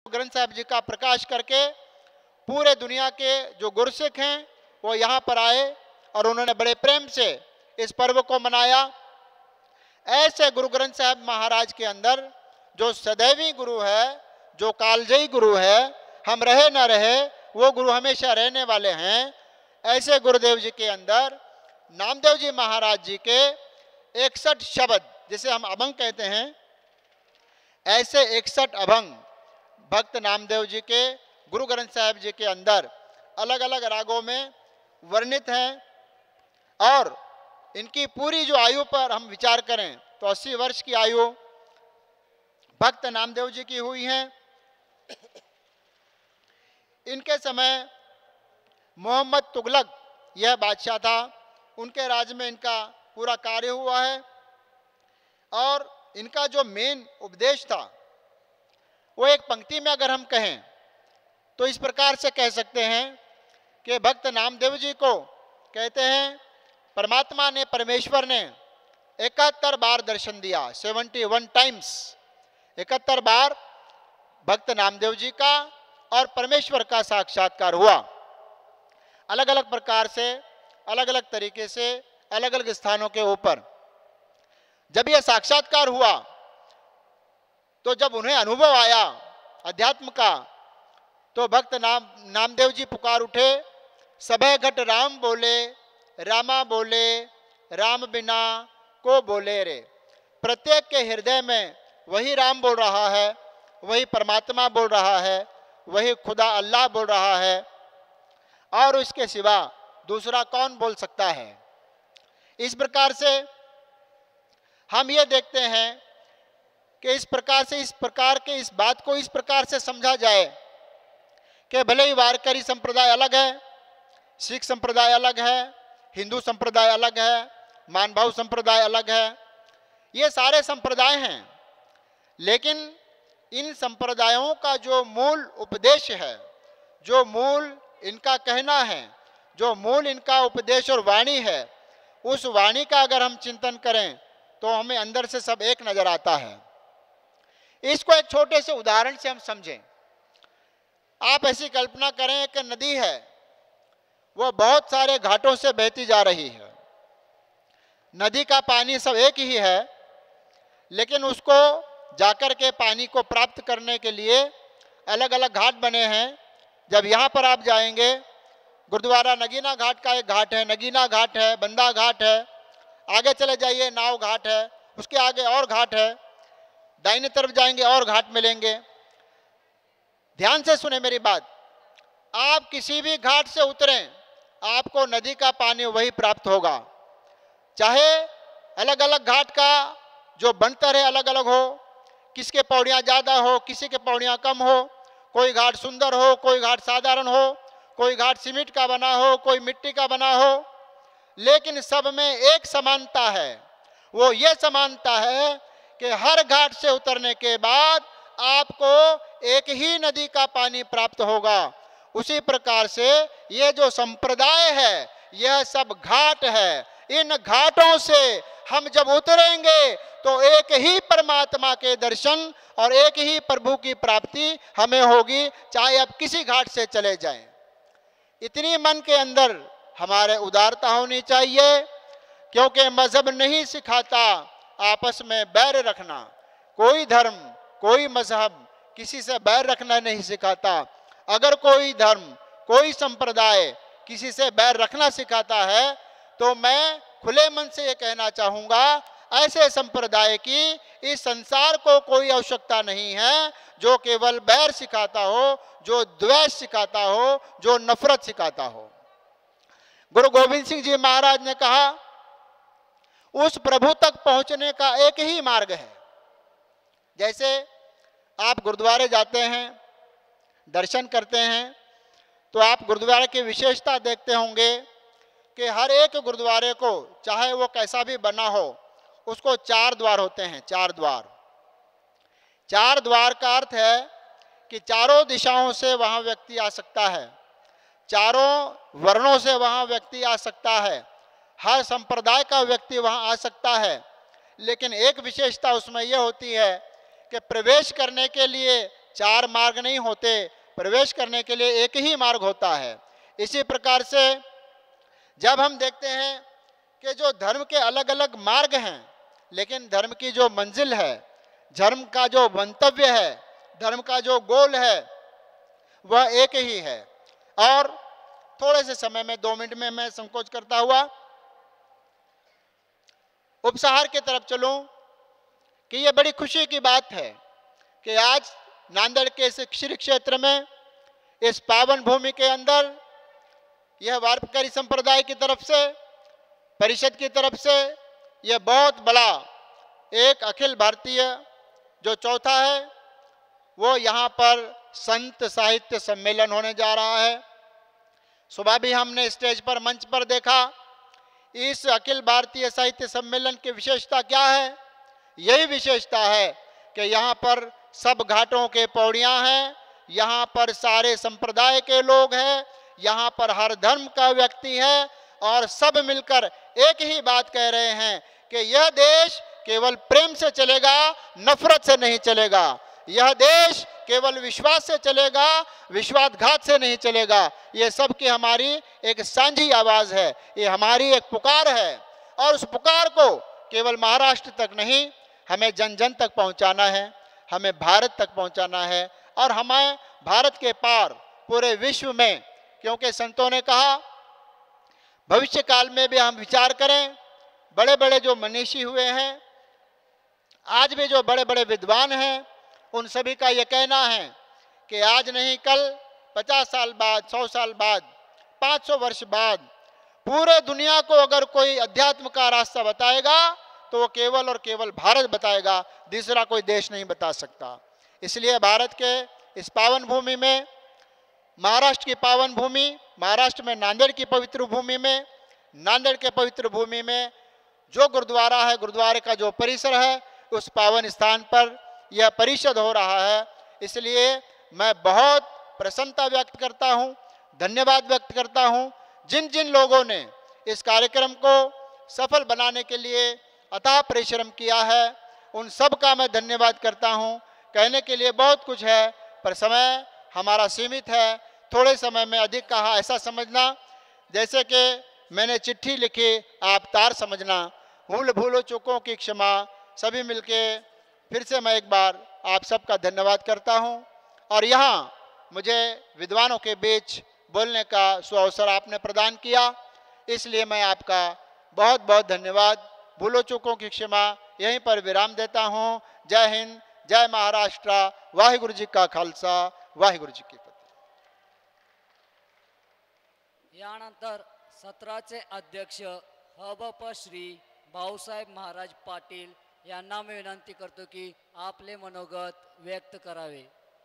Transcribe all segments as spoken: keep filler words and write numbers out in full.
ग्रंथ साहिब जी का प्रकाश करके पूरे दुनिया के जो गुरसिख हैं वो यहाँ पर आए और उन्होंने बड़े प्रेम से इस पर्व को मनाया। ऐसे गुरु ग्रंथ साहिब महाराज के अंदर जो सदैवी गुरु है, जो कालजयी गुरु है, हम रहे ना रहे वो गुरु हमेशा रहने वाले हैं। ऐसे गुरुदेव जी के अंदर नामदेव जी महाराज जी के इकसठ शब्द, जिसे हम अभंग कहते हैं, ऐसे इकसठ अभंग भक्त नामदेव जी के गुरु ग्रंथ साहिब जी के अंदर अलग अलग रागों में वर्णित हैं। और इनकी पूरी जो आयु पर हम विचार करें तो अस्सी वर्ष की आयु भक्त नामदेव जी की हुई है। इनके समय मोहम्मद तुगलक यह बादशाह था, उनके राज में इनका पूरा कार्य हुआ है। और इनका जो मेन उपदेश था वो एक पंक्ति में अगर हम कहें तो इस प्रकार से कह सकते हैं कि भक्त नामदेव जी को कहते हैं परमात्मा ने, परमेश्वर ने इकहत्तर बार दर्शन दिया, सेवेंटी वन टाइम्स, इकहत्तर बार भक्त नामदेव जी का और परमेश्वर का साक्षात्कार हुआ। अलग अलग प्रकार से, अलग अलग तरीके से, अलग अलग स्थानों के ऊपर जब यह साक्षात्कार हुआ तो जब उन्हें अनुभव आया अध्यात्म का, तो भक्त नाम नामदेव जी पुकार उठे, सबे घट राम बोले, रामा बोले, राम बिना को बोले रे। प्रत्येक के हृदय में वही राम बोल रहा है, वही परमात्मा बोल रहा है, वही खुदा अल्लाह बोल रहा है, और उसके सिवा दूसरा कौन बोल सकता है। इस प्रकार से हम ये देखते हैं कि इस प्रकार से इस प्रकार के इस बात को इस प्रकार से समझा जाए कि भले ही वारकरी संप्रदाय अलग है, सिख संप्रदाय अलग है, हिंदू संप्रदाय अलग है, मानभाव संप्रदाय अलग है, ये सारे संप्रदाय हैं, लेकिन इन संप्रदायों का जो मूल उपदेश है, जो मूल इनका कहना है, जो मूल इनका उपदेश और वाणी है, उस वाणी का अगर हम चिंतन करें तो हमें अंदर से सब एक नजर आता है। इसको एक छोटे से उदाहरण से हम समझें। आप ऐसी कल्पना करें कि नदी है, वो बहुत सारे घाटों से बहती जा रही है। नदी का पानी सब एक ही है, लेकिन उसको जाकर के पानी को प्राप्त करने के लिए अलग अलग घाट बने हैं। जब यहाँ पर आप जाएंगे, गुरुद्वारा नगीना घाट का एक घाट है, नगीना घाट है, बंदा घाट है, आगे चले जाइए नाव घाट है, उसके आगे और घाट है, दाहिने तरफ जाएंगे और घाट मिलेंगे। ध्यान से सुने मेरी बात, आप किसी भी घाट से उतरें आपको नदी का पानी वही प्राप्त होगा। चाहे अलग अलग घाट का जो बनतर है अलग अलग हो, किसके पौड़ियाँ ज़्यादा हो, किसी के पौड़ियाँ कम हो, कोई घाट सुंदर हो, कोई घाट साधारण हो, कोई घाट सीमेंट का बना हो, कोई मिट्टी का बना हो, लेकिन सब में एक समानता है। वो ये समानता है कि हर घाट से उतरने के बाद आपको एक ही नदी का पानी प्राप्त होगा। उसी प्रकार से ये जो संप्रदाय है यह सब घाट है। इन घाटों से हम जब उतरेंगे तो एक ही परमात्मा के दर्शन और एक ही प्रभु की प्राप्ति हमें होगी, चाहे आप किसी घाट से चले जाएं। इतनी मन के अंदर हमारे उदारता होनी चाहिए, क्योंकि मजहब नहीं सिखाता आपस में बैर रखना। कोई धर्म, कोई मजहब किसी से बैर रखना नहीं सिखाता। अगर कोई धर्म, कोई संप्रदाय किसी से बैर रखना सिखाता है तो मैं खुले मन से ये कहना चाहूँगा, ऐसे संप्रदाय की इस संसार को कोई आवश्यकता नहीं है जो केवल बैर सिखाता हो, जो द्वेष सिखाता हो, जो नफरत सिखाता हो। गुरु गोविंद सिंह जी महाराज ने कहा, उस प्रभु तक पहुंचने का एक ही मार्ग है। जैसे आप गुरुद्वारे जाते हैं, दर्शन करते हैं, तो आप गुरुद्वारे की विशेषता देखते होंगे कि हर एक गुरुद्वारे को, चाहे वो कैसा भी बना हो, उसको चार द्वार होते हैं। चार द्वार चार द्वार का अर्थ है कि चारों दिशाओं से वहाँ व्यक्ति आ सकता है, चारों वर्णों से वहाँ व्यक्ति आ सकता है, हर संप्रदाय का व्यक्ति वहाँ आ सकता है। लेकिन एक विशेषता उसमें यह होती है कि प्रवेश करने के लिए चार मार्ग नहीं होते, प्रवेश करने के लिए एक ही मार्ग होता है। इसी प्रकार से जब हम देखते हैं कि जो धर्म के अलग अलग मार्ग हैं, लेकिन धर्म की जो मंजिल है, धर्म का जो मंतव्य है, धर्म का जो गोल है, वह एक ही है। और थोड़े से समय में, दो मिनट में मैं संकोच करता हुआ उपसंहार की तरफ चलूं कि यह बड़ी खुशी की बात है कि आज नांदेड़ के इस श्री क्षेत्र में, इस पावन भूमि के अंदर, यह वारकरी संप्रदाय की तरफ से, परिषद की तरफ से यह बहुत बड़ा एक अखिल भारतीय जो चौथा है, वो यहाँ पर संत साहित्य सम्मेलन होने जा रहा है। सुबह भी हमने स्टेज पर, मंच पर देखा। इस अखिल भारतीय साहित्य सम्मेलन की विशेषता क्या है? यही विशेषता है कि यहाँ पर सब घाटों के पौड़ियाँ हैं, यहाँ पर सारे संप्रदाय के लोग हैं, यहाँ पर हर धर्म का व्यक्ति है, और सब मिलकर एक ही बात कह रहे हैं कि यह देश केवल प्रेम से चलेगा, नफरत से नहीं चलेगा। यह देश केवल विश्वास से चलेगा, विश्वासघात से नहीं चलेगा। ये सब की हमारी एक सांझी आवाज़ है, ये हमारी एक पुकार है। और उस पुकार को केवल महाराष्ट्र तक नहीं, हमें जन जन तक पहुंचाना है, हमें भारत तक पहुंचाना है, और हमें भारत के पार पूरे विश्व में, क्योंकि संतों ने कहा भविष्य काल में भी हम विचार करें। बड़े बड़े जो मनीषी हुए हैं, आज भी जो बड़े बड़े विद्वान हैं, उन सभी का ये कहना है कि आज नहीं कल, पचास साल बाद, सौ साल बाद, पाँच सौ वर्ष बाद पूरे दुनिया को अगर कोई अध्यात्म का रास्ता बताएगा तो वो केवल और केवल भारत बताएगा, दूसरा कोई देश नहीं बता सकता। इसलिए भारत के इस पावन भूमि में, महाराष्ट्र की पावन भूमि, महाराष्ट्र में नांदेड़ की पवित्र भूमि में, नांदेड़ के पवित्र भूमि में जो गुरुद्वारा है, गुरुद्वारे का जो परिसर है, उस पावन स्थान पर यह परिषद हो रहा है। इसलिए मैं बहुत प्रसन्नता व्यक्त करता हूँ, धन्यवाद व्यक्त करता हूँ जिन जिन लोगों ने इस कार्यक्रम को सफल बनाने के लिए अथाह परिश्रम किया है, उन सब का मैं धन्यवाद करता हूँ। कहने के लिए बहुत कुछ है, पर समय हमारा सीमित है। थोड़े समय में अधिक कहा ऐसा समझना, जैसे कि मैंने चिट्ठी लिखी, आप तार समझना। भूल भूलो चूकों की क्षमा। सभी मिलके फिर से मैं एक बार आप सबका धन्यवाद करता हूं। और यहाँ मुझे विद्वानों के बीच बोलने का सुअवसर आपने प्रदान किया, इसलिए मैं आपका बहुत बहुत धन्यवाद, भूलो चूकों की क्षमा, यहीं पर विराम देता हूं। जय हिंद, जय महाराष्ट्र। वाहिगुरु जी का खालसा, वाहिगुरु जी की फतेह। यानंतर सत्राचे अध्यक्ष हबप श्री भाऊसाहेब महाराज पाटील यांना मी विनंती करतो की आपले मनोगत व्यक्त करावे।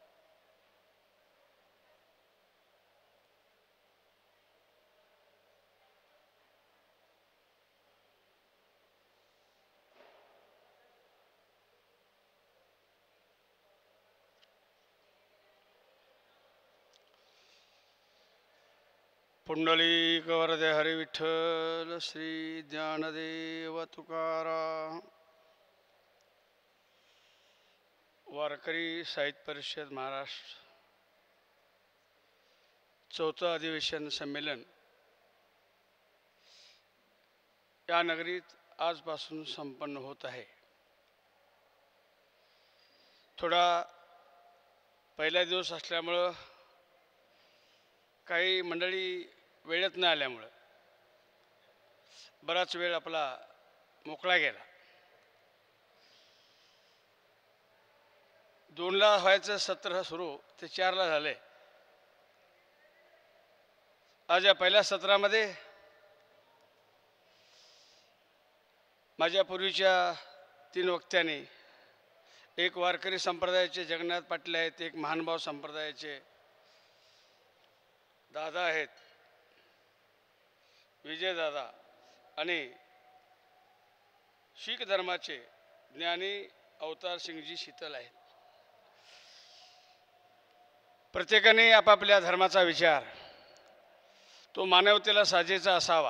पुंडलिक वरदे हरि विठ्ठल श्री ज्ञानदेव तुकाराम। वारकरी साहित्य परिषद महाराष्ट्र चौथं अधिवेशन संमेलन या नगरीत आजपासून संपन्न होत आहे। थोडा पहिला दिवस असल्यामुळं काही मंडळी वेळेत न आल्यामुळं बराच वेळ आपला मोकळा गेला। दोनला व्हायचं सत्र सुरू ते चारला झाले। आज या पहिल्या सत्रामध्ये माझ्या पूर्वीच्या तीन वक्त्यांनी, एक वारकरी संप्रदायाचे जगन्नाथ पाटील आहेत, एक महानुभाव संप्रदायाचे दादा आहेत विजय दादा, आणि शीख धर्माचे ज्ञानी अवतार सिंगजी शीतल आहेत। प्रत्येकाने आपापल्या धर्माचा विचार तो मानवतेला साजेचा असावा।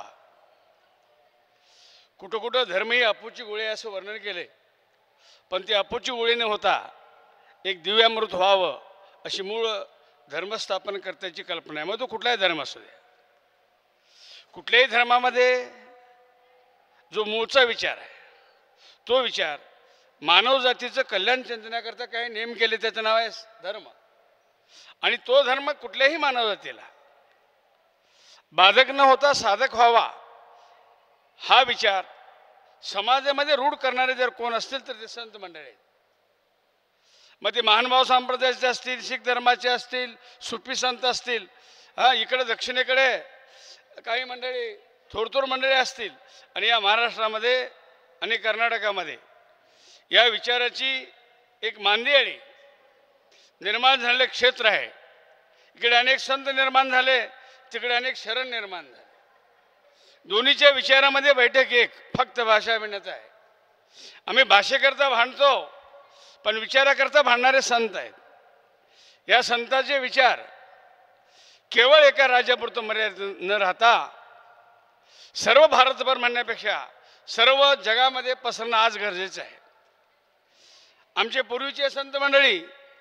कुठं कुठं धर्म ही अपूची गोळी असं वर्णन केले, पण ती अपूची गोळी न होता एक दिव्यामृत व्हावं अशी मूळ धर्मस्थापन करण्याची कल्पना आहे. मग तो कुठलाही धर्म असू दे. कुठल्याही धर्मामध्ये जो मूळचा विचार आहे तो विचार मानव जातीचं कल्याण चिंतण्याकरता काही नेम केले, त्याचं नाव आहे धर्म. आणि तो धर्म कुठल्याही मानव जातीला बाधक न होता साधक व्हावा हा विचार समाजामध्ये रूढ करणारे जर कोण असतील तर ते संत मंडळी आहेत. मग ते महानुभाव संप्रदायाचे असतील, शीख धर्माचे असतील, सुफी संत असतील, हा इकडे दक्षिणेकडे काही मंडळी थोडथोड मंडळी असतील, आणि या महाराष्ट्रामध्ये आणि कर्नाटकामध्ये या विचाराची एक मांदियाळी निर्माण झालेले क्षेत्र आहे. इकडे अनेक संत निर्माण झाले, तिकडे अनेक शरण निर्माण झाले. दोन्हीच्या विचारामध्ये बैठक एक, फक्त भाषा भिन्नता आहे. आम्ही भाषेकरता भांडतो, पण विचाराकरता भांडणारे संत आहेत. या संतांचे विचार केवळ एका राज्यापुरतं मर्यादित न राहता सर्व भारतभर म्हणण्यापेक्षा सर्व जगामध्ये पसरणं आज गरजेचं आहे. आमचे पूर्वीचे संत मंडळी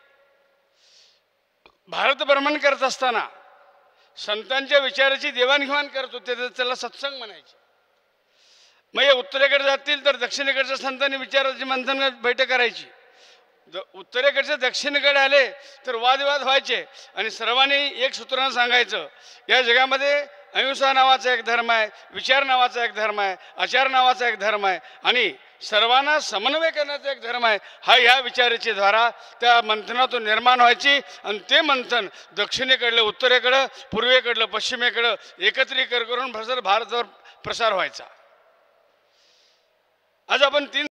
भारत भ्रमण करत असताना संतांच्या विचाराची देवाणघेवाण करत होते, तर त्याला सत्संग म्हणायचे. मग हे उत्तरेकडे जातील तर दक्षिणेकडच्या संतांनी विचाराची मंथन बैठक करायची. उत्तरेकडचे दक्षिणेकडे आले तर वादविवाद व्हायचे, आणि सर्वांनी एक सूत्रानं सांगायचं, या जगामध्ये अहिंसा नावाचा एक धर्म आहे, विचार नावाचा एक धर्म आहे, आचार नावाचा एक धर्म आहे, आणि सर्वांना समन्वय करण्याचा एक धर्म आहे. हा ह्या विचाराची धारा त्या मंथनातून निर्माण व्हायची, आणि ते मंथन दक्षिणेकडलं उत्तरेकडं, पूर्वेकडलं पश्चिमेकडं एकत्रीकरण करून भारतभर प्रसार व्हायचा. आज आपण तीन